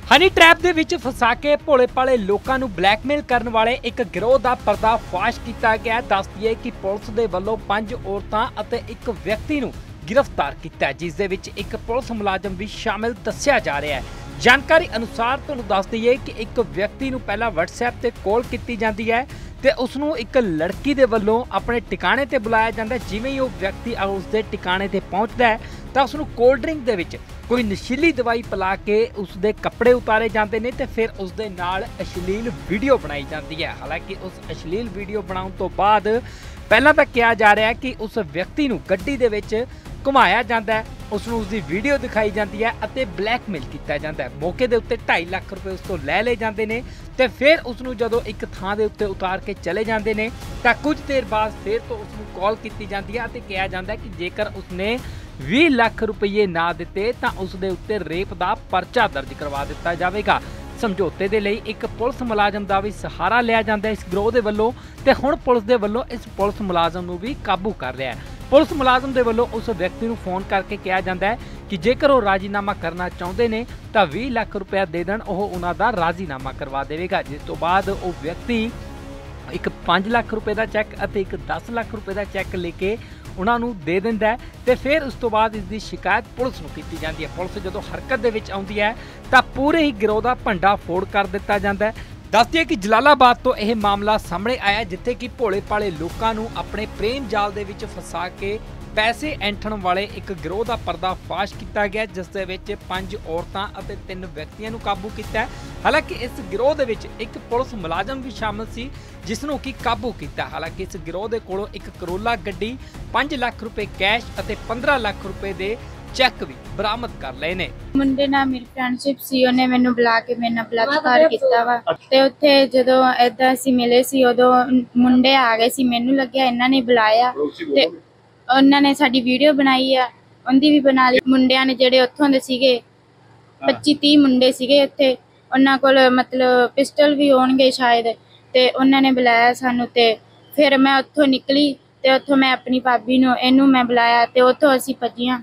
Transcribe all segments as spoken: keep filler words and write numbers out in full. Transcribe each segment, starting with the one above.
Honey trap दे विच फसा के भोले भाले लोकां नूं ब्लैकमेल करन वाले एक गिरोह दा पर्दाफाश कीता गया। दस दिए कि पुलिस दे वल्लों पंज औरतां अते एक व्यक्ति नूं गिरफ्तार कीता, जिस दे विच एक पुलिस मुलाजम भी शामिल दस्सिया जा रहा है। जानकारी अनुसार तुहानूं दस दईए कि एक व्यक्ति नूं पहला WhatsApp ते कॉल कीती जांदी है ते उसनूं एक लड़की दे वल्लों अपने ठिकाने ते बुलाया जांदा है। जिवें ही वो व्यक्ति उसदे ठिकाने ते पहुंचदा है तां उसनूं कोल्ड ड्रिंक दे विच कोई नशीली दवाई पिला के उसदे कपड़े उतारे जाते हैं तो फिर उसदे नाल अश्लील वीडियो बनाई जाती है। हालांकि उस अश्लील वीडियो बनाने तो बाद पहला तो कहा जा रहा है कि उस व्यक्ति नूं गड्डी दे विच घुमाया जाता है, उसनूं उसकी वीडियो दिखाई जाती है और ब्लैकमेल किया जाता है। मौके के उत्ते ढाई लाख रुपए उस तो लै ले जाते हैं तो फिर उसनूं जदों एक थां दे उत्ते उतार के चले जाते हैं तो कुछ देर बाद फिर तो उसनूं कॉल की जाती है तो कहा जाता है कि जेकर उसने बीस लाख रुपये ना दिते तो उसके उत्ते रेप का परचा दर्ज करवा दिता जाएगा। समझौते के लिए एक पुलिस मुलाजम का भी सहारा लिया जाता है इस गिरोह के वलों ते हुण पुलिस के वलों इस पुलिस मुलाजम नूं भी काबू कर लिया है। पुलिस मुलाजम के वलों उस व्यक्ति नूं फोन करके कहा जाता है कि जेकर वो राजीनामा करना चाहते हैं तो बीस लाख रुपया दे देण ओह उन्हां दा राजीनामा करवा देगा। जिस तो बाद वो व्यक्ति एक पाँच लाख रुपए का चैक और एक दस लाख रुपए का चैक लेके उन्होंने दे दिंदा है तो फिर उस तो बाद इसकी शिकायत पुलिस को की जाती है। पुलिस जो हरकत दे विच आउंदी है तो पूरे ही गिरोह का भंडा फोड़ कर दिता जाता है। दस दिए कि जलालाबाद तो यह मामला सामने आया जिथे कि भोले भाले लोगों को अपने प्रेम जाल दे विच फसा के पैसे ऐंठण वाले एक गिरोह का पर्दाफाश किया गया, जिस दे विच पंज औरतां अते तीन व्यक्तियों को काबू किया है। हालांकि इस गिरोह दे विच एक पुलिस मुलाजम भी शामिल सी जिसनों की काबू किया। हालांकि इस गिरोह के कोलों एक करोला गड्डी, पाँच लाख रुपए कैश अते पंद्रह लाख रुपए दे चैक भी बरामद कर लए ने। मुंडे नाल मेरी फ्रेंडशिप सी, ਉਹਨੇ ਮੈਨੂੰ ਬੁਲਾ ਕੇ ਮੇਰੇ ਨਾਲ ਬਲਾਤਕਾਰ ਕੀਤਾ ਵਾ ਤੇ ਉੱਥੇ ਜਦੋਂ ਐਦਾਂ ਅਸੀਂ ਮਿਲੇ ਸੀ ਉਦੋਂ ਮੁੰਡੇ ਆ ਗਏ ਸੀ, ਮੈਨੂੰ ਲੱਗਿਆ ਇਹਨਾਂ ਨੇ ਬੁਲਾਇਆ ਤੇ ਉਹਨਾਂ ਨੇ ਸਾਡੀ ਵੀਡੀਓ ਬਣਾਈ ਆ, ਉਹਦੀ ਵੀ ਬਣਾ ਲਈ। ਮੁੰਡਿਆਂ ਨੇ ਜਿਹੜੇ ਉੱਥੋਂ ਦੇ ਸੀਗੇ ਪੱਚੀ ਤੀਹ ਮੁੰਡੇ ਸੀਗੇ ਉੱਥੇ, ਉਹਨਾਂ ਕੋਲ ਮਤਲਬ ਪਿਸਟਲ ਵੀ ਹੋਣਗੇ ਸ਼ਾਇਦ, ਤੇ ਉਹਨਾਂ ਨੇ ਬੁਲਾਇਆ ਸਾਨੂੰ ਤੇ ਫਿਰ ਮੈਂ ਉੱਥੋਂ ਨਿਕਲੀ ਤੇ ਉੱਥੋਂ ਮੈਂ ਆਪਣੀ ਭਾਬੀ ਨੂੰ ਇਹਨੂੰ ਮੈਂ ਬੁਲਾਇਆ ਤੇ ਉੱਥੋਂ ਅਸੀਂ ਭੱਜੀਆਂ।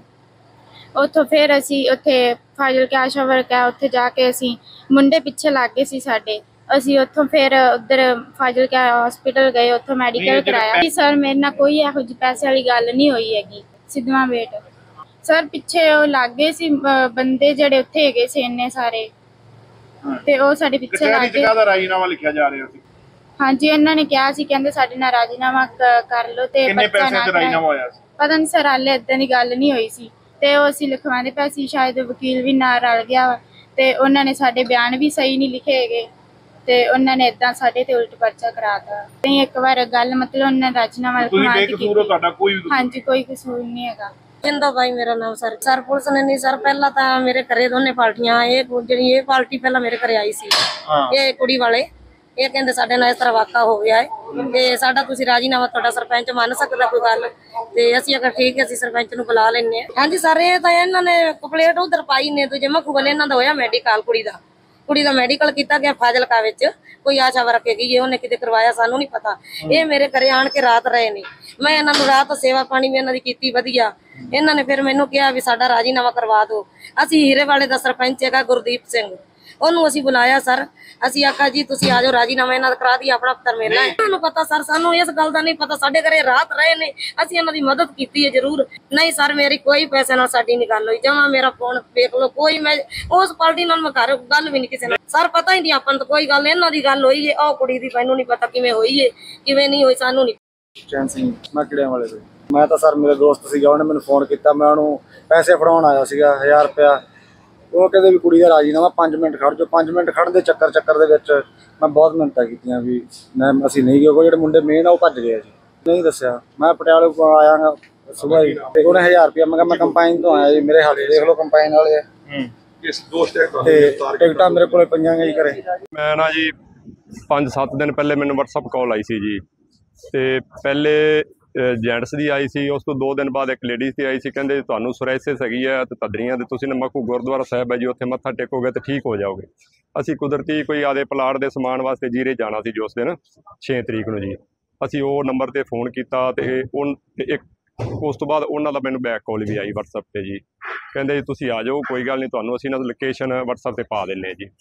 ਉੱਥੋਂ ਫਿਰ ਅਸੀਂ ਉੱਥੇ ਫਾਜ਼ਿਲਕਾ ਆਸ਼ਾ ਵਰਕ ਹੈ ਉੱਥੇ ਜਾ ਕੇ ਅਸੀਂ ਮੁੰਡੇ ਪਿੱਛੇ ਲੱਗ ਗਏ ਸੀ ਸਾਡੇ, ਅਸੀਂ ਉੱਥੋਂ ਫਿਰ ਉੱਧਰ ਫਾਜ਼ਿਲਕਾ ਹਸਪੀਟਲ ਗਏ, ਉੱਥੋਂ ਮੈਡੀਕਲ ਕਰਾਇਆ। ਜੀ ਸਰ ਮੇਰੇ ਨਾਲ ਕੋਈ ਇਹੋ ਜਿਹੀ ਪੈਸੇ ਵਾਲੀ ਗੱਲ ਨਹੀਂ ਹੋਈ ਹੈਗੀ। ਸਿੱਧਵਾਂ ਵੇਟ ਸਰ ਪਿੱਛੇ ਉਹ ਲੱਗ ਗਏ ਸੀ ਬੰਦੇ ਜਿਹੜੇ ਉੱਥੇ ਹੈਗੇ ਸੀ ਇੰਨੇ ਸਾਰੇ, ਤੇ ਉਹ ਸਾਡੇ ਪਿੱਛੇ ਲੱਗ ਗਏ। ਕਿਹੜਾ ਰਾਜੀਨਾਮਾ ਲਿਖਿਆ ਜਾ ਰਿਹਾ ਸੀ? ਹਾਂਜੀ ਇਹਨਾਂ ਨੇ ਕਿਹਾ ਸੀ, ਕਹਿੰਦੇ ਸਾਡੇ ਨਾਲ ਰਾਜੀਨਾਮਾ ਕਰ ਲਓ ਤੇ ਕਿੰਨੇ ਪੈਸੇ ਦਾ ਰਾਜੀਨਾਮਾ ਹੋਇਆ ਸੀ? ਪਤਾ ਨਹੀਂ ਸਰ, ਹਾਲੇ ਏਦਾਂ ਦੀ ਗੱਲ ਨਹੀਂ ਹੋਈ ਸੀ ਤੇ ਉਹ ਅਸੀਂ ਲਿਖਵਾਉਂਦੇ ਪਏ ਸੀ, ਸ਼ਾਇਦ ਵਕੀਲ ਵੀ ਨਾਲ ਰਲ ਗਿਆ ਵਾ ਤੇ ਉਹਨਾਂ ਨੇ ਸਾਡੇ ਬਿਆਨ ਵੀ ਸਹੀ ਨਹੀਂ ਲਿਖੇ ਹੈਗੇ ਤੇ ਉਹਨਾਂ ਨੇ ਇਦਾਂ ਸਾਡੇ ਤੇ ਉਲਟ ਪਰਚਾ ਕਰਾਤਾ। ਨਹੀਂ ਇੱਕ ਵਾਰ ਗੱਲ ਮਤਲਬ ਉਹਨਾਂ ਨੇ ਰਾਜੀਨਾਮਾ ਲਿਖਵਾ ਦਿੱਤਾ। ਤੁਹਾਡਾ ਕੋਈ ਹਾਂਜੀ ਕੋਈ ਕਸੂਰ ਨਹੀਂ ਹੈਗਾ। जिंदा भाई मेरा नाम सर सर पुलिस ने नहीं सर पहला तो मेरे घरे दोने पार्टियां एक जी ये पार्टी पहला मेरे घरे आई सी, ये कुड़ी वाले ये कहते साडे नाल इस तरह वाका हो गया है ते साडा तुसीं राजीनामा तुहाडा सरपंच मान सकदा कोई गल ते असीं अगर ठीक है असीं सरपंच नूं बुला लैने। हाँ जी सर ये तो इन्हां ने कंप्लेंट उधर पाई ने दूजे मखू वाले इन्हां दा होया मैडिकल कुड़ी दा कुड़ी दा मैडिकल किया गया फाजिलका विच कोई आशा वर्क हैगी जे उन्हें किते करवाया सानू नहीं पता। ये मेरे घरे आण के रात रहे ने, मैं इन्हां नूं रात सेवा पानी भी इन्हां दी कीती वधिया। इन्हां ने फिर मैनूं कहा भी साडा राजीनामा करवा दो। असीं हीरे वाले दा सरपंच हैगा गुरदीप सिंह, ਉਹਨੂੰ ਅਸੀਂ ਬੁਲਾਇਆ ਸਰ, ਅਸੀਂ ਆਖਿਆ ਜੀ ਤੁਸੀਂ ਆ ਜਾਓ ਰਾਜੀਨਾਮਾ ਇਹਨਾਂ ਦਾ ਕਰਾ ਦਈਏ, ਆਪਣਾ ਪੱਤਰ ਮਿਲਣਾ ਹੈ। ਤੁਹਾਨੂੰ ਪਤਾ ਸਰ ਸਾਨੂੰ ਇਸ ਗੱਲ ਦਾ ਨਹੀਂ ਪਤਾ, ਸਾਡੇ ਘਰੇ ਰਾਤ ਰਹੇ ਨੇ, ਅਸੀਂ ਇਹਨਾਂ ਦੀ ਮਦਦ ਕੀਤੀ ਹੈ ਜ਼ਰੂਰ। ਨਹੀਂ ਸਰ ਮੇਰੀ ਕੋਈ ਪੈਸੇ ਨਾਲ ਸਾਡੀ ਨਹੀਂ ਗੱਲ ਹੋਈ, ਜਮਾ ਮੇਰਾ ਫੋਨ ਵੇਖ ਲਓ ਕੋਈ, ਮੈਂ ਉਸ ਪਾਰਟੀ ਨਾਲ ਮੈਂ ਘਰ ਗੱਲ ਵੀ ਨਹੀਂ ਕਿਸੇ ਨਾਲ ਸਰ ਪਤਾ ਹੀ ਨਹੀਂ ਆਪਾਂ ਨੂੰ ਕੋਈ ਗੱਲ, ਇਹਨਾਂ ਦੀ ਗੱਲ ਹੋਈ ਹੈ। ਉਹ ਕੁੜੀ ਦੀ ਮੈਨੂੰ ਨਹੀਂ ਪਤਾ ਕਿਵੇਂ ਹੋਈ ਹੈ ਕਿਵੇਂ ਨਹੀਂ ਹੋਈ, ਸਾਨੂੰ ਨਹੀਂ। ਚੈਨ ਸਿੰਘ ਮੈਂ ਕਿਹੜੇ ਵਾਲੇ ਤੋਂ ਮੈਂ ਤਾਂ ਸਰ ਮੇਰੇ ਦੋਸਤ ਸੀਗਾ, ਉਹਨੇ ਮੈਨੂੰ ਫੋਨ ਕੀਤਾ, ਮੈਂ ਉਹਨੂੰ ਪੈਸੇ ਫੜਾਉਣ ਆਇਆ ਸੀਗਾ ਹਜ਼ਾਰ ਰੁਪਇਆ। ਉਹ ਕਹਿੰਦੇ ਵੀ ਕੁੜੀ ਦਾ ਰਾਜੀਨਾਮਾ ਪੰਜ ਮਿੰਟ ਖੜ੍ਹ ਜਾਓ। ਪੰਜ ਮਿੰਟ ਖੜ੍ਹਨ ਦੇ ਚੱਕਰ ਚੱਕਰ ਦੇ ਵਿੱਚ ਮੈਂ ਬਹੁਤ ਮਿਹਨਤਾਂ ਕੀਤੀਆਂ ਵੀ ਮੈਂ ਅਸੀਂ ਨਹੀਂ ਗਏ, ਉਹ ਜਿਹੜੇ ਮੁੰਡੇ ਮੇਨ ਆ ਉਹ ਭੱਜ ਗਏ ਜੀ, ਨਹੀਂ ਦੱਸਿਆ। ਮੈਂ ਪਟਿਆਲੇ ਆਇਆ ਹਾਂ ਸੁਬਾਹ ਹੀ ਤੇ ਉਹਨੇ ਹਜ਼ਾਰ ਰੁਪਇਆ ਮੈਂ ਕਿਹਾ ਮੈਂ ਕੰਪਾਈਨ ਤੋਂ ਆਇਆ ਜੀ, ਮੇਰੇ ਹੱਥ ਦੇਖ ਲਓ ਕੰਪਾਈਨ ਵਾਲੇ ਤੇ ਟਿਕਟਾਂ ਮੇਰੇ ਕੋਲ ਪਈਆਂ ਜੀ ਘਰੇ। ਮੈਂ ਨਾ ਜੀ ਪੰਜ ਸੱਤ ਦਿਨ ਪਹਿਲੇ ਮੈਨੂੰ WhatsApp ਕਾਲ ਆਈ ਸੀ ਜੀ, ਤੇ ਪਹਿਲੇ ਜੈਂਟਸ ਦੀ आई सी, उस तो दो दिन बाद एक लेडीज़ की आई सी, कहते ਤੁਹਾਨੂੰ ਸੋਰਾਇਸਿਸ ਹੈਗੀ ਹੈ ਤੇ ਤਦਰੀਆਂ ਦੇ ਤੁਸੀਂ ਨਮਕੂ ਗੁਰਦੁਆਰਾ ਸਾਹਿਬ ਹੈ ਜੀ ਉੱਥੇ ਮੱਥਾ ਟੇਕੋਗੇ ਤੇ ਠੀਕ ਹੋ ਜਾਓਗੇ। ਅਸੀਂ ਕੁਦਰਤੀ ਕੋਈ ਆਦੇ ਪਲਾਟ ਦੇ ਸਮਾਨ ਵਾਸਤੇ ਜੀਰੇ ਜਾਣਾ ਸੀ ਜੋ ਉਸ ਦਿਨ ਛੇ ਤਰੀਕ ਨੂੰ ਜੀ, ਅਸੀਂ ਉਹ ਨੰਬਰ ਤੇ ਫੋਨ ਕੀਤਾ ਤੇ ਉਹ ਇੱਕ ਉਸ ਤੋਂ ਬਾਅਦ ਉਹਨਾਂ ਦਾ ਮੈਨੂੰ ਬੈਕ ਕਾਲ ਵੀ ਆਈ WhatsApp ਤੇ ਜੀ। ਕਹਿੰਦੇ ਜੀ ਤੁਸੀਂ ਆ ਜਾਓ, ਕੋਈ ਗੱਲ ਨਹੀਂ, ਤੁਹਾਨੂੰ ਅਸੀਂ ਨਾ ਲੋਕੇਸ਼ਨ WhatsApp ਤੇ ਪਾ ਦਿੰਨੇ ਜੀ।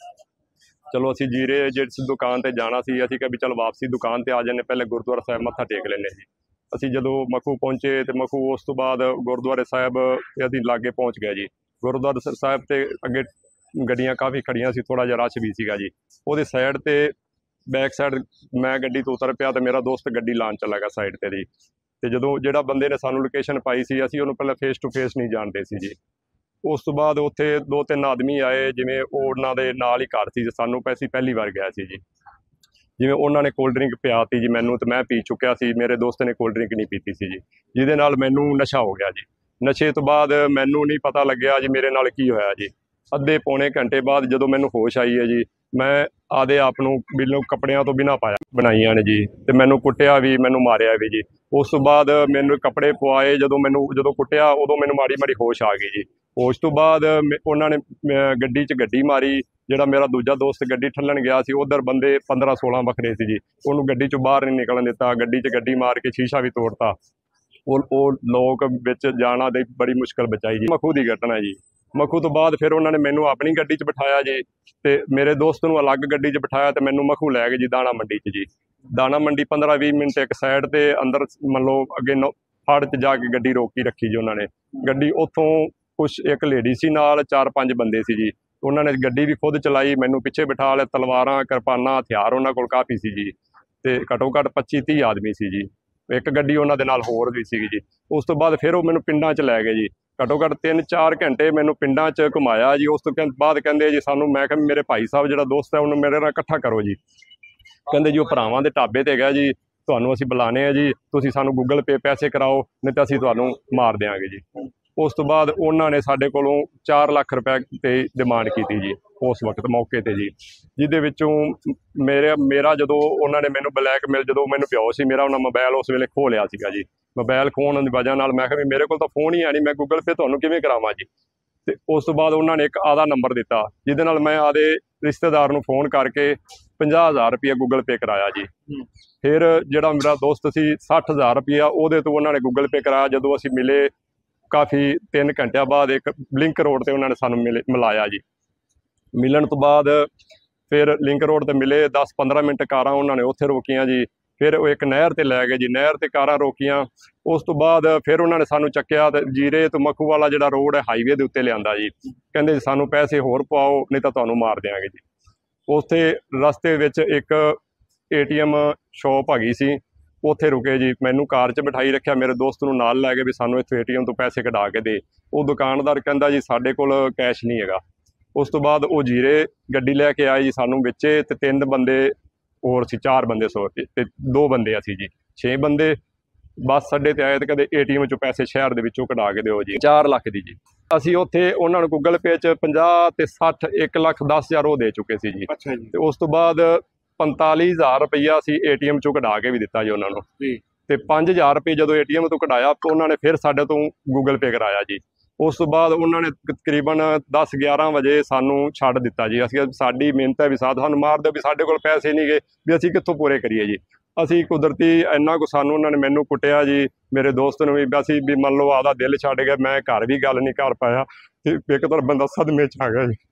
ਚਲੋ ਅਸੀਂ ਜੀਰੇ ਜਿਸ ਦੁਕਾਨ ਤੇ ਜਾਣਾ ਸੀ, ਅਸੀਂ ਕਿਹਾ ਵੀ ਚਲ ਵਾਪਸੀ ਦੁਕਾਨ ਤੇ ਆ ਜਾਂਦੇ, ਪਹਿਲੇ ਗੁਰਦੁਆਰਾ ਸਾਹਿਬ ਮੱਥਾ ਟੇਕ ਲੈਂਦੇ ਜੀ। ਅਸੀਂ ਜਦੋਂ ਮਖੂ ਪਹੁੰਚੇ ਤੇ ਮਖੂ ਉਸ ਤੋਂ ਬਾਅਦ ਗੁਰਦੁਆਰੇ ਸਾਹਿਬ ਅਸੀਂ ਲਾਗੇ ਪਹੁੰਚ ਗਏ ਜੀ। ਗੁਰਦੁਆਰਾ ਸਾਹਿਬ ਤੇ ਅੱਗੇ ਗੱਡੀਆਂ ਕਾਫੀ ਖੜੀਆਂ ਸੀ, ਥੋੜਾ ਜਿਹਾ ਰਸ਼ ਵੀ ਸੀਗਾ ਜੀ। ਉਹਦੇ ਸਾਈਡ ਤੇ ਬੈਕ ਸਾਈਡ ਮੈਂ ਗੱਡੀ ਤੋਂ ਉਤਰ ਪਿਆ ਤੇ ਮੇਰਾ ਦੋਸਤ ਗੱਡੀ ਲਾਉਣ ਚਲਾ ਗਿਆ ਸਾਈਡ ਤੇ ਜੀ। ਤੇ ਜਦੋਂ ਜਿਹੜਾ ਬੰਦੇ ਨੇ ਸਾਨੂੰ ਲੋਕੇਸ਼ਨ ਪਾਈ ਸੀ, ਅਸੀਂ ਉਹਨੂੰ ਪਹਿਲਾਂ ਫੇਸ ਟੂ ਫੇਸ ਨਹੀਂ ਜਾਣਦੇ ਸੀ ਜੀ। ਉਸ ਤੋਂ ਬਾਅਦ ਉੱਥੇ ਦੋ ਤਿੰਨ ਆਦਮੀ ਆਏ, ਜਿਵੇਂ ਉਹਨਾਂ ਦੇ ਨਾਲ ਹੀ ਘਰ ਸੀ, ਸਾਨੂੰ ਪੈਸੀ ਪਹਿਲੀ ਵਾਰ ਗਿਆ ਸੀ ਜੀ। ਜਿਵੇਂ ਉਹਨਾਂ ਨੇ ਕੋਲਡ ਡਰਿੰਕ ਪਿਆਤੀ ਜੀ ਮੈਨੂੰ, ਤੇ ਮੈਂ ਪੀ ਚੁੱਕਿਆ ਸੀ, ਮੇਰੇ ਦੋਸਤ ਨੇ ਕੋਲਡ ਡਰਿੰਕ ਨਹੀਂ ਪੀਤੀ ਸੀ ਜੀ, ਜਿਹਦੇ ਨਾਲ ਮੈਨੂੰ ਨਸ਼ਾ ਹੋ ਗਿਆ ਜੀ। ਨਸ਼ੇ ਤੋਂ ਬਾਅਦ ਮੈਨੂੰ ਨਹੀਂ ਪਤਾ ਲੱਗਿਆ ਜੀ ਮੇਰੇ ਨਾਲ ਕੀ ਹੋਇਆ ਜੀ। ਅੱਧੇ ਪੌਣੇ ਘੰਟੇ ਬਾਅਦ ਜਦੋਂ ਮੈਨੂੰ ਹੋਸ਼ ਆਈ ਹੈ ਜੀ, ਮੈਂ ਆਦੇ ਆਪ ਨੂੰ ਬਿਲਕੁਲ ਕੱਪੜਿਆਂ ਤੋਂ ਬਿਨਾਂ ਪਾਇਆ ਬਣਾਈਆਂ ਨੇ ਜੀ, ਤੇ ਮੈਨੂੰ ਕੁੱਟਿਆ ਵੀ, ਮੈਨੂੰ ਮਾਰਿਆ ਵੀ ਜੀ। ਉਸ ਤੋਂ ਬਾਅਦ ਮੈਨੂੰ ਕੱਪੜੇ ਪਵਾਏ, ਜਦੋਂ ਮੈਨੂੰ ਜਦੋਂ ਕੁੱਟਿਆ ਉਦੋਂ ਮੈਨੂੰ ਮਾੜੀ ਮਾੜੀ ਹੋਸ਼ ਆ ਗਈ ਜੀ। ਹੋਸ਼ ਤੋਂ ਬਾਅਦ ਉਹਨਾਂ ਨੇ ਗੱਡੀ 'ਚ ਗੱਡੀ ਮਾਰੀ, ਜਿਹੜਾ ਮੇਰਾ ਦੂਜਾ ਦੋਸਤ ਗੱਡੀ ਠੱਲਣ ਗਿਆ ਸੀ, ਉਧਰ ਬੰਦੇ ਪੰਦਰਾਂ ਸੋਲਾਂ ਵੱਖਰੇ ਸੀ ਜੀ। ਉਹਨੂੰ ਗੱਡੀ 'ਚੋਂ ਬਾਹਰ ਨਹੀਂ ਨਿਕਲਣ ਦਿੱਤਾ, ਗੱਡੀ 'ਚ ਗੱਡੀ ਮਾਰ ਕੇ ਸ਼ੀਸ਼ਾ ਵੀ ਤੋੜਤਾ। ਉਹ ਉਹ ਲੋਕ ਵਿੱਚ ਜਾਣਾ ਦੇ ਬੜੀ ਮੁਸ਼ਕਲ ਬਚਾਈ ਜੀ। ਮਖੂ ਦੀ ਘਟਨਾ ਜੀ। ਮਖੂ ਤੋਂ ਬਾਅਦ ਫਿਰ ਉਹਨਾਂ ਨੇ ਮੈਨੂੰ ਆਪਣੀ ਗੱਡੀ 'ਚ ਬਿਠਾਇਆ ਜੀ, ਤੇ ਮੇਰੇ ਦੋਸਤ ਨੂੰ ਅਲੱਗ ਗੱਡੀ 'ਚ ਬਿਠਾਇਆ, ਤੇ ਮੈਨੂੰ ਮਖੂ ਲੈ ਗਏ ਜੀ ਦਾਣਾ ਮੰਡੀ 'ਚ ਜੀ। ਦਾਣਾ ਮੰਡੀ ਪੰਦਰਾਂ ਵੀਹ ਮਿੰਟ ਇੱਕ ਸਾਈਡ ਤੇ ਅੰਦਰ ਮੰਨ ਲਓ ਅੱਗੇ ਫੜ 'ਚ ਜਾ ਕੇ ਗੱਡੀ ਰੋਕੀ ਰੱਖੀ ਜੀ ਉਹਨਾਂ ਨੇ। ਗੱਡੀ ਉੱਥੋਂ ਕੁਛ ਇੱਕ ਲੇਡੀ ਸੀ ਨਾਲ, ਚਾਰ ਪੰਜ ਬੰਦੇ ਸੀ ਜੀ। ਉਹਨਾਂ ਨੇ ਗੱਡੀ ਵੀ ਖੁਦ ਚਲਾਈ, ਮੈਨੂੰ ਪਿੱਛੇ ਬਿਠਾ ਲਿਆ, ਤਲਵਾਰਾਂ ਕਿਰਪਾਨਾਂ ਹਥਿਆਰ ਉਹਨਾਂ ਕੋਲ ਕਾਫੀ ਸੀ ਜੀ, ਤੇ ਘੱਟੋ ਘੱਟ ਪੱਚੀ ਤੀਹ ਆਦਮੀ ਸੀ ਜੀ। ਇੱਕ ਗੱਡੀ ਉਹਨਾਂ ਦੇ ਨਾਲ ਹੋਰ ਵੀ ਸੀਗੀ ਜੀ। ਉਸ ਤੋਂ ਬਾਅਦ ਫਿਰ ਉਹ ਮੈਨੂੰ ਪਿੰਡਾਂ 'ਚ ਲੈ ਗਏ ਜੀ, ਘੱਟੋ ਘੱਟ ਤਿੰਨ ਚਾਰ ਘੰਟੇ ਮੈਨੂੰ ਪਿੰਡਾਂ 'ਚ ਘੁਮਾਇਆ ਜੀ। ਉਸ ਤੋਂ ਬਾਅਦ ਕਹਿੰਦੇ ਜੀ ਸਾਨੂੰ, ਮੈਂ ਕਿਹਾ ਮੇਰੇ ਭਾਈ ਸਾਹਿਬ ਜਿਹੜਾ ਦੋਸਤ ਹੈ ਉਹਨੂੰ ਮੇਰੇ ਨਾਲ ਇਕੱਠਾ ਕਰੋ ਜੀ। ਕਹਿੰਦੇ ਜੀ ਉਹ ਭਰਾਵਾਂ ਦੇ ਢਾਬੇ ਤੇ ਗਿਆ ਜੀ, ਤੁਹਾਨੂੰ ਅਸੀਂ ਬੁਲਾਣੇ ਆ ਜੀ, ਤੁਸੀਂ ਸਾਨੂੰ ਗੂਗਲ ਪੇ ਪੈਸੇ ਕਰਾਓ, ਨਹੀਂ ਤਾਂ ਅਸੀਂ ਤੁਹਾਨੂੰ ਮਾਰ ਦਿਆਂਗੇ ਜੀ। ਉਸ ਤੋਂ ਬਾਅਦ ਉਹਨਾਂ ਨੇ ਸਾਡੇ ਕੋਲੋਂ ਚਾਰ ਲੱਖ ਰੁਪਏ ਤੇ ਡਿਮਾਂਡ ਕੀਤੀ ਜੀ ਉਸ ਵਕਤ ਮੌਕੇ ਤੇ ਜੀ, ਜਿਹਦੇ ਵਿੱਚੋਂ ਮੇਰੇ ਮੇਰਾ ਜਦੋਂ ਉਹਨਾਂ ਨੇ ਮੈਨੂੰ ਬਲੈਕਮੇਲ, ਜਦੋਂ ਮੈਨੂੰ ਪਿਓ ਸੀ ਮੇਰਾ, ਉਹਨਾਂ ਮੋਬਾਈਲ ਉਸ ਵੇਲੇ ਖੋਹ ਲਿਆ ਸੀਗਾ ਜੀ। ਮੋਬਾਈਲ ਖੋਹਣ ਦੀ ਵਜ੍ਹਾ ਨਾਲ ਮੈਂ ਕਿਹਾ ਵੀ ਮੇਰੇ ਕੋਲ ਤਾਂ ਫੋਨ ਹੀ ਹੈ ਨਹੀਂ, ਮੈਂ ਗੂਗਲ ਪੇ ਤੁਹਾਨੂੰ ਕਿਵੇਂ ਕਰਾਵਾਂ ਜੀ। ਤੇ ਉਸ ਤੋਂ ਬਾਅਦ ਉਹਨਾਂ ਨੇ ਇੱਕ ਆਦਾ ਨੰਬਰ ਦਿੱਤਾ, ਜਿਹਦੇ ਨਾਲ ਮੈਂ ਆਦੇ ਰਿਸ਼ਤੇਦਾਰ ਨੂੰ ਫੋਨ ਕਰਕੇ ਪੰਜਾਹ ਹਜ਼ਾਰ ਰੁਪਇਆ ਗੂਗਲ ਪੇ ਕਰਾਇਆ ਜੀ। ਫਿਰ ਜਿਹੜਾ ਮੇਰਾ ਦੋਸਤ ਸੀ ਸੱਠ ਹਜ਼ਾਰ ਰੁਪਇਆ ਉਹਦੇ ਤੋਂ ਉਹਨਾਂ ਨੇ ਗੂਗਲ ਪੇ ਕਰਾਇਆ। ਜਦੋਂ ਅਸੀਂ ਮਿਲੇ ਕਾਫੀ ਤਿੰਨ ਘੰਟਿਆਂ ਬਾਅਦ ਇੱਕ ਲਿੰਕ ਰੋਡ ਤੇ ਉਹਨਾਂ ਨੇ ਸਾਨੂੰ ਮਿਲੇ ਮਿਲਾਇਆ ਜੀ। ਮਿਲਣ ਤੋਂ ਬਾਅਦ ਫਿਰ ਲਿੰਕ ਰੋਡ ਤੇ ਮਿਲੇ, ਦਸ ਪੰਦਰਾਂ ਮਿੰਟ ਕਾਰਾਂ ਉਹਨਾਂ ਨੇ ਉੱਥੇ ਰੋਕੀਆਂ ਜੀ। ਫਿਰ ਉਹ ਇੱਕ ਨਹਿਰ ਤੇ ਲੈ ਗਏ ਜੀ, ਨਹਿਰ ਤੇ ਕਾਰਾਂ ਰੋਕੀਆਂ। ਉਸ ਤੋਂ ਬਾਅਦ ਫਿਰ ਉਹਨਾਂ ਨੇ ਸਾਨੂੰ ਚੱਕਿਆ ਤੇ ਜੀਰੇ ਤੋਂ ਮਖੂ ਵਾਲਾ ਜਿਹੜਾ ਰੋਡ ਹੈ ਹਾਈਵੇ ਦੇ ਉੱਤੇ ਲਿਆਂਦਾ ਜੀ। ਕਹਿੰਦੇ ਸਾਨੂੰ ਪੈਸੇ ਹੋਰ ਪਵਾਓ, ਨਹੀਂ ਤਾਂ ਤੁਹਾਨੂੰ ਮਾਰ ਦਿਆਂਗੇ ਜੀ। ਉੱਥੇ ਰਸਤੇ ਵਿੱਚ ਇੱਕ ਏ ਟੀ ਐਮ ਸ਼ੋਪ ਹੈਗੀ ਸੀ, ਉੱਥੇ ਰੁਕੇ ਜੀ। ਮੈਨੂੰ ਕਾਰ 'ਚ ਬਿਠਾਈ ਰੱਖਿਆ, ਮੇਰੇ ਦੋਸਤ ਨੂੰ ਨਾਲ ਲੈ ਕੇ ਵੀ ਸਾਨੂੰ ਇੱਥੇ ਏ ਟੀ ਐਮ ਤੋਂ ਪੈਸੇ ਕਢਾ ਕੇ ਦੇ। ਉਹ ਦੁਕਾਨਦਾਰ ਕਹਿੰਦਾ ਜੀ ਸਾਡੇ ਕੋਲ ਕੈਸ਼ ਨਹੀਂ ਹੈਗਾ। ਉਸ ਤੋਂ ਬਾਅਦ ਉਹ ਜੀਰੇ ਗੱਡੀ ਲੈ ਕੇ ਆਏ ਜੀ ਸਾਨੂੰ ਵਿੱਚੇ, ਤੇ ਤਿੰਨ ਬੰਦੇ ਹੋਰ ਸੀ, ਚਾਰ ਬੰਦੇ ਸੋ ਤੇ ਦੋ ਬੰਦੇ ਅਸੀਂ ਜੀ, ਛੇ ਬੰਦੇ। ਬੱਸ ਅੱਡੇ ਤੇ ਆਏ ਤੇ ਕਹਿੰਦੇ ਏ ਟੀ ਐਮ 'ਚੋਂ ਪੈਸੇ ਸ਼ਹਿਰ ਦੇ ਵਿੱਚੋਂ ਕਢਾ ਕੇ ਦਿਓ ਜੀ, ਚਾਰ ਲੱਖ ਦੀ ਜੀ। ਅਸੀਂ ਉੱਥੇ ਉਹਨਾਂ ਨੂੰ ਗੂਗਲ ਪੇ 'ਚ ਪੰਜਾਹ ਤੇ ਸੱਠ, ਇੱਕ ਲੱਖ ਦਸ ਹਜ਼ਾਰ ਉਹ ਦੇ ਚੁੱਕੇ ਸੀ ਜੀ। ਅੱਛਾ ਜੀ। ਤੇ ਉਸ ਤੋਂ ਬਾਅਦ ਪੰਤਾਲੀ ਹਜ਼ਾਰ ਰੁਪਈਆ ਅਸੀਂ ਏ ਟੀ ਐਮ 'ਚੋਂ ਕਢਾ ਕੇ ਵੀ ਦਿੱਤਾ ਜੀ ਉਹਨਾਂ ਨੂੰ ਜੀ। ਤੇ ਪੰਜ ਹਜ਼ਾਰ ਰੁਪਏ ਜਦੋਂ ਏ ਟੀ ਐਮ ਤੋਂ ਕਢਾਇਆ ਤਾਂ ਉਹਨਾਂ ਨੇ ਫਿਰ ਸਾਡੇ ਤੋਂ ਗੂਗਲ ਪੇ ਕਰਾਇਆ ਜੀ। ਉਸ ਤੋਂ ਬਾਅਦ ਉਹਨਾਂ ਨੇ ਤਕਰੀਬਨ ਦਸ ਗਿਆਰਾਂ ਵਜੇ ਸਾਨੂੰ ਛੱਡ ਦਿੱਤਾ ਜੀ। ਅਸੀਂ ਸਾਡੀ ਮਿਹਨਤ ਹੈ ਵੀ ਸਾਥ ਸਾਨੂੰ ਮਾਰ ਦਿਓ, ਵੀ ਸਾਡੇ ਕੋਲ ਪੈਸੇ ਨਹੀਂ ਗਏ, ਵੀ ਅਸੀਂ ਕਿੱਥੋਂ ਪੂਰੇ ਕਰੀਏ ਜੀ। ਅਸੀਂ ਕੁਦਰਤੀ ਇੰਨਾ ਕੁ ਸਾਨੂੰ ਉਹਨਾਂ ਨੇ ਮੈਨੂੰ ਕੁੱਟਿਆ ਜੀ, ਮੇਰੇ ਦੋਸਤ ਨੂੰ ਵੀ। ਅਸੀਂ ਵੀ ਮੰਨ ਲਓ ਆਪਦਾ ਦਿਲ ਛੱਡ ਗਏ, ਮੈਂ ਘਰ ਵੀ ਗੱਲ ਨਹੀਂ ਕਰ ਪਾਇਆ, ਤੇ ਇੱਕ ਤਰ੍ਹਾਂ ਬੰਦਾ ਸਦਮੇ 'ਚ ਆ ਗਿਆ ਜੀ।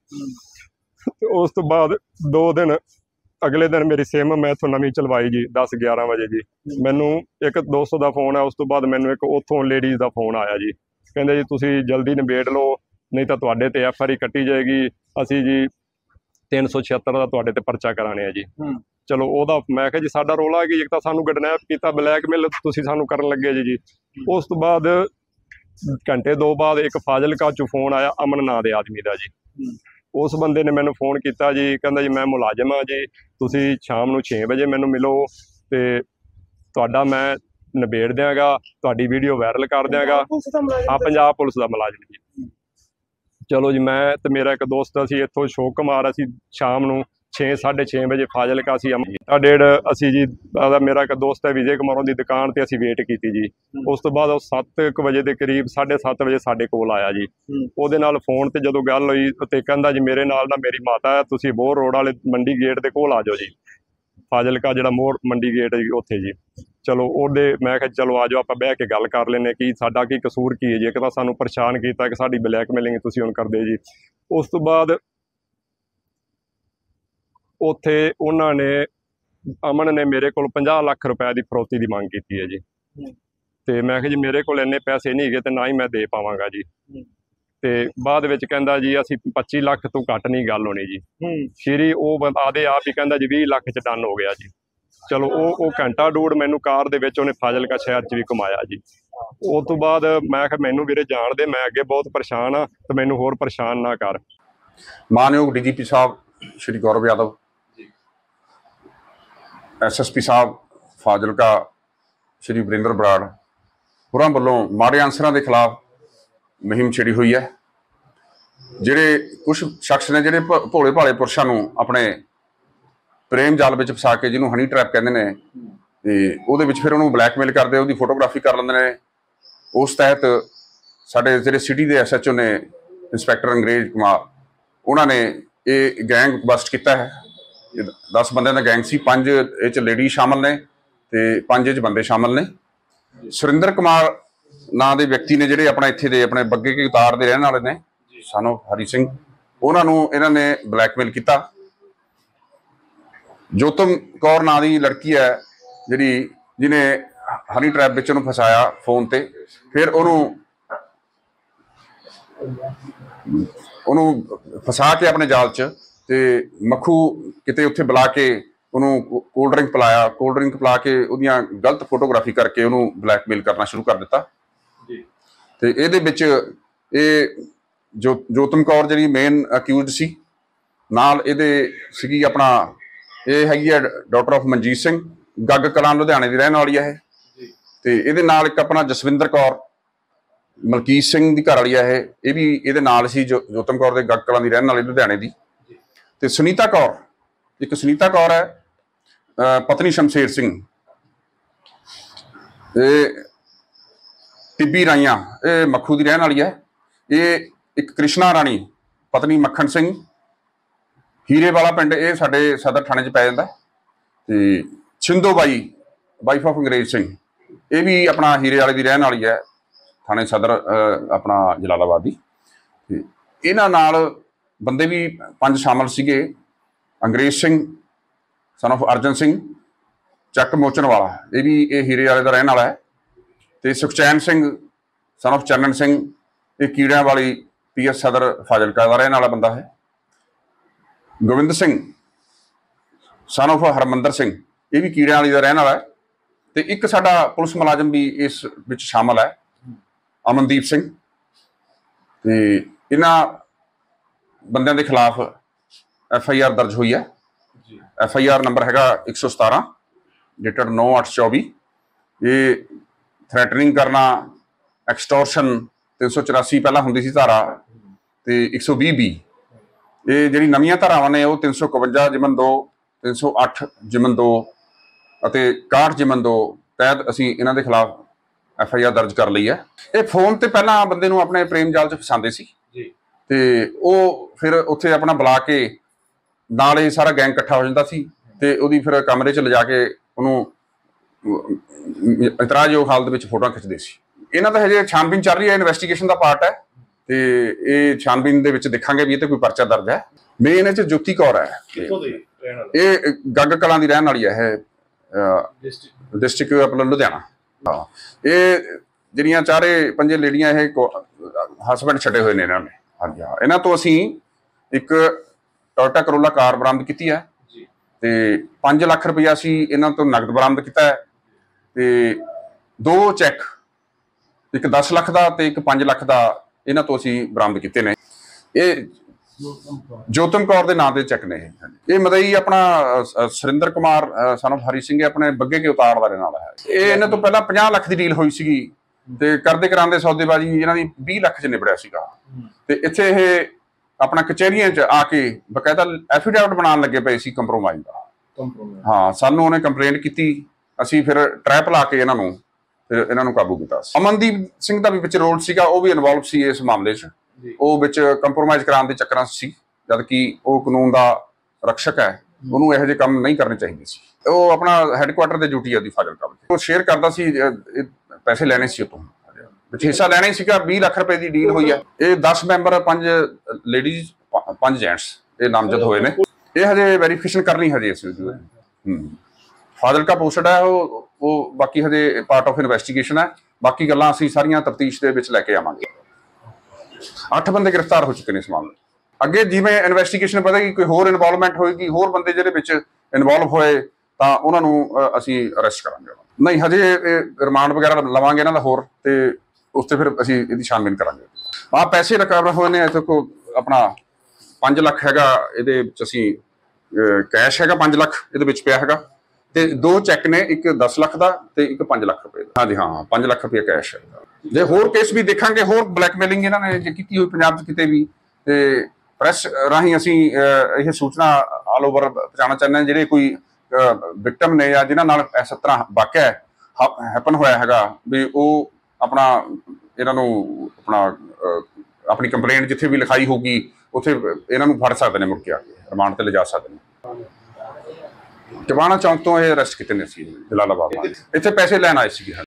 ਤੇ ਉਸ ਤੋਂ ਬਾਅਦ ਦੋ ਦਿਨ ਅਗਲੇ ਦਿਨ ਮੇਰੀ ਸਿਮ ਮੈਂ ਇੱਥੋਂ ਨਵੀਂ ਚਲਵਾਈ ਜੀ, ਦਸ ਗਿਆਰਾਂ ਵਜੇ ਜੀ। ਮੈਨੂੰ ਇੱਕ ਦੋਸਤ ਦਾ ਫੋਨ ਆਇਆ, ਉਸ ਤੋਂ ਬਾਅਦ ਮੈਨੂੰ ਇੱਕ ਉੱਥੋਂ ਲੇਡੀਜ਼ ਦਾ ਫੋਨ ਆਇਆ ਜੀ। ਕਹਿੰਦੇ ਜੀ ਤੁਸੀਂ ਜਲਦੀ ਨਿਬੇੜ ਲਓ, ਨਹੀਂ ਤਾਂ ਤੁਹਾਡੇ ਤੇ ਐਫ ਆਰ ਆਈ ਕੱਟੀ ਜਾਏਗੀ। ਅਸੀਂ ਜੀ ਤਿੰਨ ਸੌ ਛਿਹੱਤਰ ਦਾ ਤੁਹਾਡੇ ਤੇ ਪਰਚਾ ਕਰਾਣੇ ਆ ਜੀ। ਚਲੋ ਉਹਦਾ ਮੈਂ ਕਿਹਾ ਜੀ ਸਾਡਾ ਰੋਲਾ ਕਿ ਇੱਕ ਤਾਂ ਸਾਨੂੰ ਕਿਡਨੈਪ ਕੀਤਾ, ਬਲੈਕਮੇਲ ਤੁਸੀਂ ਸਾਨੂੰ ਕਰਨ ਲੱਗੇ ਜੀ ਜੀ। ਉਸ ਤੋਂ ਬਾਅਦ ਘੰਟੇ ਦੋ ਬਾਅਦ ਇੱਕ ਫਾਜ਼ਿਲਕਾ 'ਚੋਂ ਫੋਨ ਆਇਆ, ਅਮਨ ਨਾਂ ਦੇ ਆਦਮੀ ਦਾ ਜੀ। ਉਸ ਬੰਦੇ ਨੇ ਮੈਨੂੰ ਫੋਨ ਕੀਤਾ ਜੀ, ਕਹਿੰਦਾ ਜੀ ਮੈਂ ਮੁਲਾਜ਼ਮ ਹਾਂ ਜੀ, ਤੁਸੀਂ ਸ਼ਾਮ ਨੂੰ ਛੇ ਵਜੇ ਮੈਨੂੰ ਮਿਲੋ ਤੇ ਤੁਹਾਡਾ ਮੈਂ ਨਿਬੇੜ ਦਿਆਂਗਾ, ਤੁਹਾਡੀ ਵੀਡੀਓ ਵਾਇਰਲ ਕਰ ਦਿਆਂਗਾ। ਹਾਂ, ਪੰਜਾਬ ਪੁਲਿਸ ਦਾ ਮੁਲਾਜ਼ਮ ਜੀ। ਚਲੋ ਜੀ, ਮੈਂ ਤੇ ਮੇਰਾ ਇੱਕ ਦੋਸਤ ਅਸੀਂ ਇੱਥੋਂ ਅਸ਼ੋਕ ਕੁਮਾਰ, ਅਸੀਂ ਸ਼ਾਮ ਨੂੰ ਛੇ ਸਾਢੇ ਛੇ ਵਜੇ ਫਾਜ਼ਿਲਕਾ ਸੀ ਆ ਡੇਢ ਅਸੀਂ ਜੀ, ਮੇਰਾ ਇੱਕ ਦੋਸਤ ਹੈ ਵਿਜੇ ਕੁਮਾਰ, ਦੀ ਦੁਕਾਨ ਤੇ ਅਸੀਂ ਵੇਟ ਕੀਤੀ ਜੀ। ਉਸ ਤੋਂ ਬਾਅਦ ਉਹ ਸੱਤ ਕੁ ਵਜੇ ਦੇ ਕਰੀਬ ਸਾਢੇ ਸੱਤ ਵਜੇ ਸਾਡੇ ਕੋਲ ਆਇਆ ਜੀ। ਉਹਦੇ ਨਾਲ ਫੋਨ ਤੇ ਜਦੋਂ ਗੱਲ ਹੋਈ ਤੇ ਕਹਿੰਦਾ ਜੀ ਮੇਰੇ ਨਾਲ ਨਾ ਮੇਰੀ ਮਾਤਾ ਹੈ, ਤੁਸੀਂ ਬੋਰ ਰੋਡ ਵਾਲੇ ਮੰਡੀ ਗੇਟ ਦੇ ਕੋਲ ਆ ਜਾਓ ਜੀ, ਫਾਜ਼ਿਲਕਾ ਜਿਹੜਾ ਮੋੜ ਮੰਡੀ ਗੇਟ ਹੈ ਜੀ ਉੱਥੇ ਜੀ। ਚਲੋ ਉਹਦੇ ਮੈਂ ਕਿਹਾ ਚਲੋ ਆ ਜਾਓ ਆਪਾਂ ਬਹਿ ਕੇ ਗੱਲ ਕਰ ਲੈਂਦੇ ਕਿ ਸਾਡਾ ਕੀ ਕਸੂਰ ਕੀ ਹੈ ਜੀ, ਇੱਕ ਤਾਂ ਸਾਨੂੰ ਪਰੇਸ਼ਾਨ ਕੀਤਾ ਕਿ ਸਾਡੀ ਬਲੈਕਮੇਲਿੰਗ ਤੁਸੀਂ ਹੁਣ ਕਰਦੇ ਜੀ। ਉਸ ਤੋਂ ਬਾਅਦ ਉੱਥੇ ਉਹਨਾਂ ਨੇ ਅਮਨ ਨੇ ਮੇਰੇ ਕੋਲ ਪੰਜਾਹ ਲੱਖ ਰੁਪਏ ਦੀ ਫਰੋਤੀ ਦੀ ਮੰਗ ਕੀਤੀ ਹੈ ਜੀ। ਤੇ ਮੈਂ ਕਿਹਾ ਜੀ ਮੇਰੇ ਕੋਲ ਇੰਨੇ ਪੈਸੇ ਨਹੀਂ ਹੈਗੇ ਤੇ ਨਾ ਹੀ ਮੈਂ ਦੇ ਪਾਵਾਂਗਾ ਜੀ। ਤੇ ਬਾਅਦ ਵਿੱਚ ਕਹਿੰਦਾ ਜੀ ਅਸੀਂ ਪੱਚੀ ਲੱਖ ਤੋਂ ਘੱਟ ਨਹੀਂ ਗੱਲ ਹੋਣੀ ਜੀ। ਸ਼੍ਰੀ ਉਹ ਆਦੇ ਆਪ ਹੀ ਕਹਿੰਦਾ ਜੀ ਵੀਹ ਲੱਖ ਚ ਡਨ ਹੋ ਗਿਆ ਜੀ। ਚਲੋ ਉਹ ਉਹ ਘੰਟਾ ਡੂਢ ਮੈਨੂੰ ਕਾਰ ਦੇ ਵਿੱਚ ਉਹਨੇ ਫਾਜ਼ਿਲਕਾ ਸ਼ਹਿਰ ਚ ਵੀ ਘੁਮਾਇਆ ਜੀ। ਉਸ ਤੋਂ ਬਾਅਦ ਮੈਂ ਕਿਹਾ ਮੈਨੂੰ ਵੀਰੇ ਜਾਣ ਦੇ, ਮੈਂ ਅੱਗੇ ਬਹੁਤ ਪਰੇਸ਼ਾਨ ਆ ਤੇ ਮੈਨੂੰ ਹੋਰ ਪਰੇਸ਼ਾਨ ਨਾ ਕਰ। ਮਾਨਯੋਗ ਡੀ ਜੀ ਪੀ ਸਾਹਿਬ Shri Gaurav Yadav, S S P ਸਾਹਿਬ ਫਾਜ਼ਿਲਕਾ ਸ਼੍ਰੀ ਵਰਿੰਦਰ ਬਰਾੜ ਹੋਰਾਂ ਵੱਲੋਂ ਮਾੜੇ ਅਨਸਰਾਂ ਦੇ ਖਿਲਾਫ ਮੁਹਿੰਮ ਛੇੜੀ ਹੋਈ ਹੈ। ਜਿਹੜੇ ਕੁਛ ਸ਼ਖਸ ਨੇ ਜਿਹੜੇ ਭ ਭੋਲੇ ਭਾਲੇ ਪੁਰਸ਼ਾਂ ਨੂੰ ਆਪਣੇ ਪ੍ਰੇਮ ਜਾਲ ਵਿੱਚ ਫਸਾ ਕੇ, ਜਿਹਨੂੰ ਹਨੀ ਟਰੈਪ ਕਹਿੰਦੇ ਨੇ, ਤੇ ਉਹਦੇ ਵਿੱਚ ਫਿਰ ਉਹਨੂੰ ਬਲੈਕਮੇਲ ਕਰਦੇ, ਉਹਦੀ ਫੋਟੋਗ੍ਰਾਫੀ ਕਰ ਲੈਂਦੇ ਨੇ। ਉਸ ਤਹਿਤ ਸਾਡੇ ਜਿਹੜੇ ਸਿਟੀ ਦੇ ਐਸ ਐਚ ਓ ਨੇ ਇੰਸਪੈਕਟਰ ਅੰਗਰੇਜ਼ ਕੁਮਾਰ, ਉਹਨਾਂ ਨੇ ਇਹ ਗੈਂਗ ਬਸਟ ਕੀਤਾ ਹੈ। ਦਸ ਬੰਦਿਆਂ ਦਾ ਗੈਂਗ ਸੀ, ਪੰਜ ਇਹ 'ਚ ਲੇਡੀ ਸ਼ਾਮਲ ਨੇ ਤੇ ਪੰਜ ਇਹ 'ਚ ਬੰਦੇ ਸ਼ਾਮਲ ਨੇ। ਸੁਰਿੰਦਰ ਕੁਮਾਰ ਨਾਂ ਦੇ ਵਿਅਕਤੀ ਨੇ ਜਿਹੜੇ ਆਪਣਾ ਇੱਥੇ ਦੇ ਆਪਣੇ ਬੱਗੇ ਕੇ ਉਤਾਰ ਦੇ ਰਹਿਣ ਵਾਲੇ ਨੇ, ਸਾਨੂੰ ਹਰੀ ਸਿੰਘ, ਉਹਨਾਂ ਨੂੰ ਇਹਨਾਂ ਨੇ ਬਲੈਕਮੇਲ ਕੀਤਾ। ਜੋਤਮ ਕੌਰ ਨਾਂ ਦੀ ਲੜਕੀ ਹੈ ਜਿਹੜੀ, ਜਿਹਨੇ ਹਨੀ ਟਰੈਪ ਵਿੱਚ ਉਹਨੂੰ ਫਸਾਇਆ ਫੋਨ ਤੇ, ਫਿਰ ਉਹਨੂੰ ਉਹਨੂੰ ਫਸਾ ਕੇ ਆਪਣੇ ਜਾਲ 'ਚ, ਤੇ ਮੱਖੂ ਕਿਤੇ ਉੱਥੇ ਬੁਲਾ ਕੇ ਉਹਨੂੰ ਕੋਲਡ ਡਰਿੰਕ ਪਿਲਾਇਆ। ਕੋਲਡ ਡਰਿੰਕ ਪਿਲਾ ਕੇ ਉਹਦੀਆਂ ਗਲਤ ਫੋਟੋਗ੍ਰਾਫੀ ਕਰਕੇ ਉਹਨੂੰ ਬਲੈਕਮੇਲ ਕਰਨਾ ਸ਼ੁਰੂ ਕਰ ਦਿੱਤਾ। ਤੇ ਇਹਦੇ ਵਿੱਚ ਇਹ ਜੋ ਜੋਤਮ ਕੌਰ ਜਿਹੜੀ ਮੇਨ ਅਕਿਊਜ਼ਡ ਸੀ, ਨਾਲ ਇਹਦੇ ਸੀਗੀ ਆਪਣਾ, ਇਹ ਹੈਗੀ ਹੈ ਡਾਕਟਰ ਆਫ ਮਨਜੀਤ ਸਿੰਘ, ਗੱਗ ਕਲਾਂ ਲੁਧਿਆਣੇ ਦੀ ਰਹਿਣ ਵਾਲੀ ਹੈ ਇਹ। ਤੇ ਇਹਦੇ ਨਾਲ ਇੱਕ ਆਪਣਾ ਜਸਵਿੰਦਰ ਕੌਰ ਮਲਕੀਤ ਸਿੰਘ ਦੀ ਘਰ ਵਾਲੀ ਹੈ ਇਹ ਇਹ ਵੀ ਇਹਦੇ ਨਾਲ ਸੀ, ਜੋ ਜੋਤਮ ਕੌਰ ਦੇ ਗੱਗ ਕਲਾਂ ਦੀ ਰਹਿਣ ਵਾਲੀ ਲੁਧਿਆਣੇ ਦੀ। ਤੇ ਸੁਨੀਤਾ ਕੌਰ, ਇੱਕ ਸੁਨੀਤਾ ਕੌਰ ਹੈ ਪਤਨੀ ਸ਼ਮਸ਼ੇਰ ਸਿੰਘ, ਇਹ ਟਿੱਬੀ ਰਾਈਆਂ, ਇਹ ਮੱਖੂ ਦੀ ਰਹਿਣ ਵਾਲੀ ਹੈ। ਇਹ ਇੱਕ ਕ੍ਰਿਸ਼ਨਾ ਰਾਣੀ ਪਤਨੀ ਮੱਖਣ ਸਿੰਘ, ਹੀਰੇ ਵਾਲਾ ਪਿੰਡ, ਇਹ ਸਾਡੇ ਸਦਰ ਥਾਣੇ 'ਚ ਪੈ ਜਾਂਦਾ। ਤੇ ਛਿੰਦੋ ਬਾਈ ਵਾਈਫ ਆਫ ਅੰਗਰੇਜ਼ ਸਿੰਘ, ਇਹ ਵੀ ਆਪਣਾ ਹੀਰੇ ਵਾਲੇ ਦੀ ਰਹਿਣ ਵਾਲੀ ਹੈ, ਥਾਣੇ ਸਦਰ ਆਪਣਾ ਜਲਾਲਾਬਾਦ ਦੀ। ਤੇ ਇਹਨਾਂ ਨਾਲ ਬੰਦੇ ਵੀ ਪੰਜ ਸ਼ਾਮਲ ਸੀਗੇ। ਅੰਗਰੇਜ਼ ਸਿੰਘ ਸਨ ਆਫ ਅਰਜਨ ਸਿੰਘ ਚੱਕ ਮੋਚਨ ਵਾਲਾ, ਇਹ ਵੀ ਇਹ ਹੀਰੇ ਵਾਲੇ ਦਾ ਰਹਿਣ ਵਾਲਾ ਹੈ। ਤੇ ਸੁਖਚੈਨ ਸਿੰਘ ਸਨ ਆਫ ਚੰਨਨ ਸਿੰਘ, ਇਹ ਕੀੜਿਆਂ ਵਾਲੀ ਪੀ ਐਸ ਸਦਰ ਫਾਜ਼ਿਲਕਾ ਦਾ ਰਹਿਣ ਵਾਲਾ ਬੰਦਾ ਹੈ। ਗੋਬਿੰਦ ਸਿੰਘ ਸਨ ਆਫ ਹਰਮੰਦਰ ਸਿੰਘ, ਇਹ ਵੀ ਕੀੜਿਆਂ ਵਾਲੀ ਦਾ ਰਹਿਣ ਵਾਲਾ ਹੈ। ਤੇ ਇੱਕ ਸਾਡਾ ਪੁਲਿਸ ਮੁਲਾਜ਼ਮ ਵੀ ਇਸ ਵਿੱਚ ਸ਼ਾਮਲ ਹੈ, ਅਮਨਦੀਪ ਸਿੰਘ। ਤੇ ਇਹਨਾਂ ਬੰਦਿਆਂ ਦੇ ਖਿਲਾਫ ਐਫ ਆਈ ਆਰ ਦਰਜ ਹੋਈ ਹੈ। ਐਫ ਆਈ ਆਰ ਨੰਬਰ ਹੈਗਾ ਇੱਕ ਸੌ ਸਤਾਰਾਂ ਡੇਟਡ ਨੌ ਅੱਠ ਚੌਵੀ। ਇਹ ਥ੍ਰੈਟਨਿੰਗ ਕਰਨਾ, ਐਕਸਟੋਰਸ਼ਨ ਤਿੰਨ ਸੌ ਚੁਰਾਸੀ ਪਹਿਲਾਂ ਹੁੰਦੀ ਸੀ ਧਾਰਾ, ਤੇ ਇੱਕ ਸੌ ਵੀਹ ਬੀ। ਇਹ ਜਿਹੜੀ ਨਵੀਆਂ ਧਾਰਾਵਾਂ ਨੇ ਉਹ ਤਿੰਨ ਸੌ ਇਕਵੰਜਾ ਜਿਮਨ ਦੋ, ਤਿੰਨ ਸੌ ਅੱਠ ਜਿਮਨ ਦੋ ਅਤੇ ਇਕਾਹਠ ਜਿਮਨ ਦੋ ਤਹਿਤ ਅਸੀਂ ਇਹਨਾਂ ਦੇ ਖਿਲਾਫ ਐਫ ਆਈ ਆਰ ਦਰਜ ਕਰ ਲਈ ਹੈ। ਇਹ ਫੋਨ ਤੇ ਪਹਿਲਾਂ ਬੰਦੇ ਨੂੰ ਆਪਣੇ ਪ੍ਰੇਮ ਜਾਲ 'ਚ ਫਸਾਉਂਦੇ ਸੀ, ਤੇ ਉਹ ਫਿਰ ਉੱਥੇ ਆਪਣਾ ਬੁਲਾ ਕੇ ਨਾਲ ਇਹ ਸਾਰਾ ਗੈਂਗ ਇਕੱਠਾ ਹੋ ਜਾਂਦਾ ਸੀ, ਤੇ ਉਹਦੀ ਫਿਰ ਕਮਰੇ 'ਚ ਲਿਜਾ ਕੇ ਉਹਨੂੰ ਇਤਰਾਜ਼ਯੋਗ ਹਾਲਤ ਵਿੱਚ ਫੋਟੋਆਂ ਖਿੱਚਦੇ ਸੀ। ਇਹਨਾਂ ਦਾ ਹਜੇ ਛਾਨਬੀਨ ਚੱਲ ਰਹੀ ਹੈ, ਇਨਵੈਸਟੀਗੇਸ਼ਨ ਦਾ ਪਾਰਟ ਹੈ, ਤੇ ਇਹ ਛਾਨਬੀਨ ਦੇ ਵਿੱਚ ਦੇਖਾਂਗੇ ਵੀ ਇਹ ਤੇ ਕੋਈ ਪਰਚਾ ਦਰਜ ਹੈ। ਮੇਨ ਇਹ 'ਚ ਜੋਤੀ ਕੌਰ ਹੈ, ਇਹ ਗੱਗ ਕਲਾਂ ਦੀ ਰਹਿਣ ਵਾਲੀ ਹੈ, ਇਹ ਡਿਸਟ੍ਰਿਕਟ ਆਪਣਾ ਲੁਧਿਆਣਾ। ਹਾਂ, ਇਹ ਜਿਹੜੀਆਂ ਚਾਰੇ ਪੰਜੇ ਲੇਡੀਆਂ ਇਹ ਹਸਬੈਂਡ ਛੱਡੇ ਹੋਏ ਨੇ ਇਹਨਾਂ ਨੇ। ਹਾਂਜੀ ਹਾਂ, ਇਹਨਾਂ ਤੋਂ ਅਸੀਂ ਇੱਕ ਟੋਇਟਾ ਕਰੋਲਾ ਕਾਰ ਬਰਾਮਦ ਕੀਤੀ ਹੈ, ਤੇ ਪੰਜ ਲੱਖ ਰੁਪਇਆ ਅਸੀਂ ਇਹਨਾਂ ਤੋਂ ਨਗਦ ਬਰਾਮਦ ਕੀਤਾ ਹੈ, ਤੇ ਦੋ ਚੈੱਕ, ਇੱਕ ਦਸ ਲੱਖ ਦਾ ਤੇ ਇੱਕ ਪੰਜ ਲੱਖ ਦਾ ਇਹਨਾਂ ਤੋਂ ਅਸੀਂ ਬਰਾਮਦ ਕੀਤੇ ਨੇ। ਇਹ ਜੋਤਮ ਕੌਰ ਦੇ ਨਾਂ ਦੇ ਚੈੱਕ ਨੇ। ਇਹ ਮਦਈ ਆਪਣਾ ਸੁਰਿੰਦਰ ਕੁਮਾਰ ਸਨ ਆਫ ਹਰੀ ਸਿੰਘ ਆਪਣੇ ਬੱਗੇ ਕੇ ਉਤਾਰ ਦਾ ਰਹਿਣ ਵਾਲਾ ਹੈ। ਇਹ ਇਹਨਾਂ ਤੋਂ ਪਹਿਲਾਂ ਪੰਜਾਹ ਲੱਖ ਦੀ ਡੀਲ ਹੋਈ ਸੀਗੀ, ਤੇ ਕਰਦੇ ਕਰਾਂਦੇ ਸੌਦੇਬਾਜ਼ੀ ਇਹਨਾਂ ਦੀ ਵੀਹ ਲੱਖ 'ਚ ਨਿਬੜਿਆ ਸੀਗਾ। ਤੇ ਇੱਥੇ ਇਹ ਆਪਣਾ ਕਚਹਿਰੀਆਂ 'ਚ ਆ ਕੇ ਬਕਾਇਦਾ ਐਫੀਡੈਵਿਟ ਬਣਾਉਣ ਲੱਗੇ ਪਏ ਸੀ ਕੰਪਰੋਮਾਈਜ਼ ਦਾ। ਹਾਂ, ਸਾਨੂੰ ਉਹਨੇ ਕੰਪਲੇਂਟ ਕੀਤੀ, ਅਸੀਂ ਫਿਰ ਟਰੈਪ ਲਾ ਕੇ ਇਹਨਾਂ ਨੂੰ ਫਿਰ ਇਹਨਾਂ ਨੂੰ ਕਾਬੂ ਕੀਤਾ। ਅਮਨਦੀਪ ਸਿੰਘ ਦਾ ਵੀ ਵਿੱਚ ਰੋਲ ਸੀਗਾ, ਉਹ ਵੀ ਇਨਵੋਲਵ ਸੀ ਇਸ ਮਾਮਲੇ 'ਚ। ਉਹ ਵਿੱਚ ਕੰਪਰੋਮਾਈਜ਼ ਕਰਾਉਣ ਦੇ ਚੱਕਰਾਂ 'ਚ ਸੀ, ਜਦ ਕਿ ਉਹ ਕਾਨੂੰਨ ਦਾ ਰਕਸ਼ਕ ਹੈ, ਉਹਨੂੰ ਇਹੋ ਜਿਹੇ ਕੰਮ ਨਹੀਂ ਕਰਨੇ ਚਾਹੀਦੇ ਸੀ। ਉਹ ਆਪਣਾ ਹੈੱਡਕੁਆਟਰ ਤੇ ਡਿਊਟੀ ਆ ਦੀ ਫਾਜ਼ਿਲਕਾ ਵਿੱਚ, ਉਹ ਸ਼ੇਅਰ ਕਰਦਾ ਸੀ, ਅਹ, ਪੈਸੇ ਲੈਣੇ ਸੀ ਉਤੋਂ ਵਿੱਚ, ਹਿੱਸਾ ਲੈਣਾ ਹੀ ਸੀਗਾ। ਵੀਹ ਲੱਖ ਰੁਪਏ ਦੀ ਡੀਲ ਹੋਈ ਹੈ। ਇਹ ਦਸ ਮੈਂਬਰ, ਪੰਜ ਲੇਡੀਜ਼, ਪੰਜ ਜੈਂਟਸ ਇਹ ਨਾਮਜ਼ਦ ਹੋਏ ਨੇ। ਇਹ ਹਜੇ ਵੈਰੀਫਿਕੇਸ਼ਨ ਕਰਨੀ ਹਜੇ ਅਸੀਂ ਹੂੰ ਫਾਜ਼ਿਲਕਾ ਪੋਸਟਡ ਹੈ ਉਹ ਉਹ ਬਾਕੀ ਹਜੇ ਪਾਰਟ ਆਫ ਇਨਵੈਸਟੀਗੇਸ਼ਨ ਹੈ। ਬਾਕੀ ਗੱਲਾਂ ਅਸੀਂ ਸਾਰੀਆਂ ਤਫਤੀਸ਼ ਦੇ ਵਿੱਚ ਲੈ ਕੇ ਆਵਾਂਗੇ। ਅੱਠ ਬੰਦੇ ਗ੍ਰਿਫਤਾਰ ਹੋ ਚੁੱਕੇ ਨੇ ਇਸ ਮਾਮਲੇ। ਅੱਗੇ ਜਿਵੇਂ ਇਨਵੈਸਟੀਗੇਸ਼ਨ ਵਧੇਗੀ, ਕੋਈ ਹੋਰ ਇਨਵੋਲਵਮੈਂਟ ਹੋਏਗੀ, ਹੋਰ ਬੰਦੇ ਜਿਹੜੇ ਵਿੱਚ ਇਨਵੋਲਵ ਹੋਏ ਤਾਂ ਉਹਨਾਂ ਨੂੰ ਅਸੀਂ ਅਰੈਸਟ ਕਰਾਂਗੇ। ਨਹੀਂ ਹਜੇ ਰਿਮਾਂਡ ਵਗੈਰਾ ਲਵਾਂਗੇ ਇਹਨਾਂ ਦਾ ਹੋਰ, ਤੇ ਉਸ ਤੇ ਫਿਰ ਅਸੀਂ ਇਹਦੀ ਛਾਨਬੀਨ ਕਰਾਂਗੇ। ਆਹ ਪੈਸੇ ਰਿਕਵਰ ਹੋਏ ਨੇ ਇੱਥੇ ਕੋ ਆਪਣਾ ਪੰਜ ਲੱਖ ਹੈਗਾ, ਇਹਦੇ ਵਿੱਚ ਅਸੀਂ ਕੈਸ਼ ਹੈਗਾ ਪੰਜ ਲੱਖ ਇਹਦੇ ਵਿੱਚ ਪਿਆ ਹੈਗਾ, ਤੇ ਦੋ ਚੈੱਕ ਨੇ, ਇੱਕ ਦਸ ਲੱਖ ਦਾ ਤੇ ਇੱਕ ਪੰਜ ਲੱਖ ਰੁਪਏ ਦਾ। ਹਾਂਜੀ ਹਾਂ, ਪੰਜ ਲੱਖ ਰੁਪਏ ਕੈਸ਼ ਹੈ। ਜੇ ਹੋਰ ਕੇਸ ਵੀ ਦੇਖਾਂਗੇ, ਹੋਰ ਬਲੈਕਮੇਲਿੰਗ ਇਹਨਾਂ ਨੇ ਜੇ ਕੀਤੀ ਹੋਈ ਪੰਜਾਬ 'ਚ ਕਿਤੇ ਵੀ, ਤੇ ਪ੍ਰੈਸ ਰਾਹੀਂ ਅਸੀਂ ਇਹ ਸੂਚਨਾ ਆਲ ਓਵਰ ਪਹੁੰਚਾਉਣਾ ਚਾਹੁੰਦੇ ਹਾਂ। ਜਿਹੜੇ ਕੋਈ ਵਿਕਟਮ ਨੇ ਜਾਂ ਜਿਨ੍ਹਾਂ ਨਾਲ ਇਸ ਤਰ੍ਹਾਂ ਵਾਕਿਆ ਹੈਪਨ ਹੋਇਆ ਹੈਗਾ, ਵੀ ਉਹ ਆਪਣਾ ਇਹਨਾਂ ਨੂੰ ਆਪਣਾ ਆਪਣੀ ਕੰਪਲੇਂਟ ਜਿੱਥੇ ਵੀ ਲਿਖਾਈ ਹੋਊਗੀ ਉੱਥੇ ਇਹਨਾਂ ਨੂੰ ਫੜ ਸਕਦੇ ਨੇ, ਮੁੜ ਕੇ ਆ ਕੇ ਰਿਮਾਂਡ ਤੇ ਲਿਜਾ ਸਕਦੇ ਨੇ। ਟਿਵਾਣਾ ਚੌਂਕ ਤੋਂ ਇਹ ਅਰੈਸਟ ਕੀਤੇ ਨੇ ਸੀ ਜਲਾਲਾਬਾਦ। ਇੱਥੇ ਪੈਸੇ ਲੈਣ ਆਏ ਸੀਗੇ।